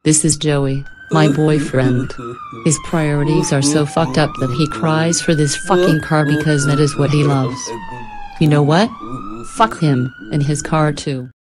This is Joey, my boyfriend. His priorities are so fucked up that he cries for this fucking car because that is what he loves. You know what? Fuck him, and his car too.